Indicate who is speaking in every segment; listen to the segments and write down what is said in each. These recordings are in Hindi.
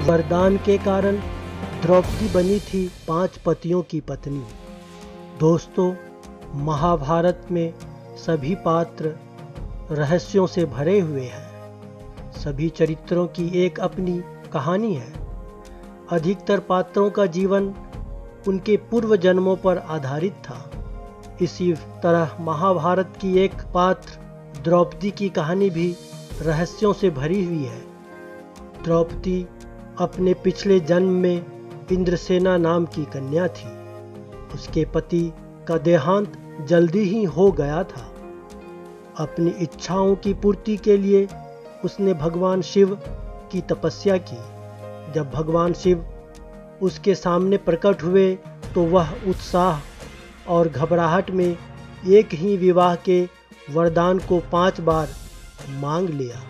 Speaker 1: वरदान के कारण द्रौपदी बनी थी 5 पतियों की पत्नी। दोस्तों, महाभारत में सभी पात्र रहस्यों से भरे हुए हैं। सभी चरित्रों की एक अपनी कहानी है। अधिकतर पात्रों का जीवन उनके पूर्व जन्मों पर आधारित था। इसी तरह महाभारत की एक पात्र द्रौपदी की कहानी भी रहस्यों से भरी हुई है। द्रौपदी अपने पिछले जन्म में इंद्रसेना नाम की कन्या थी। उसके पति का देहांत जल्दी ही हो गया था। अपनी इच्छाओं की पूर्ति के लिए उसने भगवान शिव की तपस्या की। जब भगवान शिव उसके सामने प्रकट हुए तो वह उत्साह और घबराहट में एक ही विवाह के वरदान को 5 बार मांग लिया।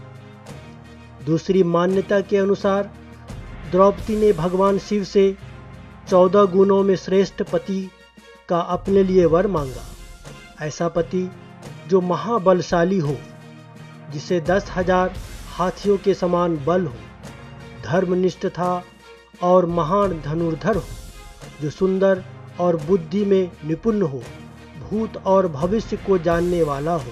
Speaker 1: दूसरी मान्यता के अनुसार द्रौपदी ने भगवान शिव से 14 गुणों में श्रेष्ठ पति का अपने लिए वर मांगा। ऐसा पति जो महाबलशाली हो, जिसे 10,000 हाथियों के समान बल हो, धर्मनिष्ठ था और महान धनुर्धर हो, जो सुंदर और बुद्धि में निपुण हो, भूत और भविष्य को जानने वाला हो।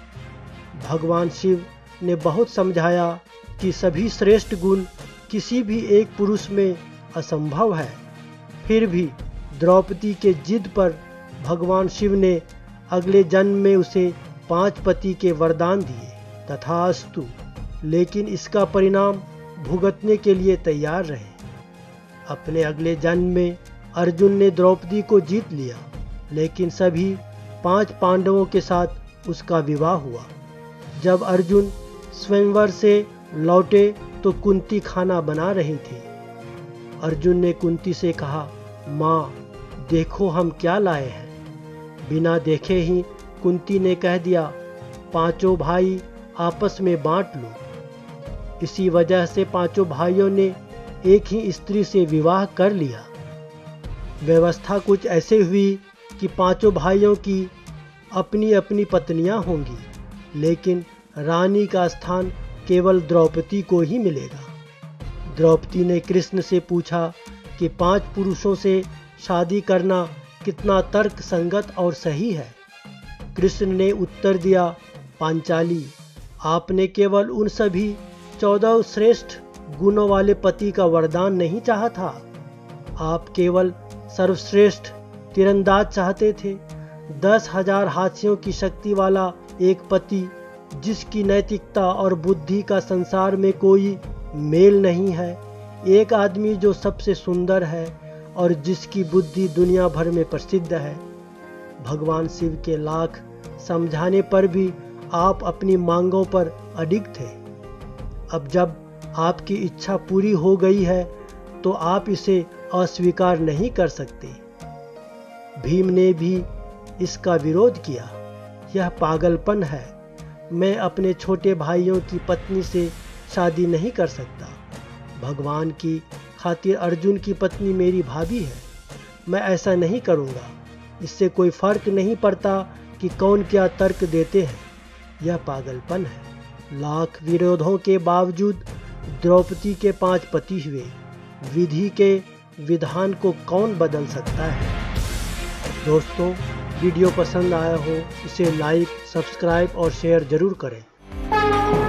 Speaker 1: भगवान शिव ने बहुत समझाया कि सभी श्रेष्ठ गुण किसी भी एक पुरुष में असंभव है। फिर भी द्रौपदी के जिद पर भगवान शिव ने अगले जन्म में उसे 5 पति के वरदान दिए। तथास्तु। लेकिन इसका परिणाम भुगतने के लिए तैयार रहे। अपने अगले जन्म में अर्जुन ने द्रौपदी को जीत लिया, लेकिन सभी 5 पांडवों के साथ उसका विवाह हुआ। जब अर्जुन स्वयंवर से लौटे तो कुंती खाना बना रही थी। अर्जुन ने कुंती से कहा, माँ, देखो हम क्या लाए हैं। बिना देखे ही कुंती ने कह दिया, 5 भाई आपस में बांट लो। इसी वजह से 5 भाइयों ने एक ही स्त्री से विवाह कर लिया। व्यवस्था कुछ ऐसे हुई कि 5 भाइयों की अपनी अपनी पत्नियां होंगी, लेकिन रानी का स्थान केवल द्रौपदी को ही मिलेगा। द्रौपदी ने कृष्ण से पूछा कि 5 पुरुषों से शादी करना कितना तर्क संगत और सही है। कृष्ण ने उत्तर दिया, पांचाली, आपने केवल उन सभी 14 श्रेष्ठ गुणों वाले पति का वरदान नहीं चाहा था, आप केवल सर्वश्रेष्ठ तीरंदाज चाहते थे। 10,000 हाथियों की शक्ति वाला एक पति, जिसकी नैतिकता और बुद्धि का संसार में कोई मेल नहीं है। एक आदमी जो सबसे सुंदर है और जिसकी बुद्धि दुनिया भर में प्रसिद्ध है। भगवान शिव के लाख समझाने पर भी आप अपनी मांगों पर अडिग थे। अब जब आपकी इच्छा पूरी हो गई है तो आप इसे अस्वीकार नहीं कर सकते। भीम ने भी इसका विरोध किया। यह पागलपन है। मैं अपने छोटे भाइयों की पत्नी से शादी नहीं कर सकता। भगवान की खातिर अर्जुन की पत्नी मेरी भाभी है। मैं ऐसा नहीं करूँगा। इससे कोई फर्क नहीं पड़ता कि कौन क्या तर्क देते हैं। यह पागलपन है। लाख विरोधों के बावजूद द्रौपदी के 5 पति हुए। विधि के विधान को कौन बदल सकता है। दोस्तों, वीडियो पसंद आया हो इसे लाइक, सब्सक्राइब और शेयर जरूर करें।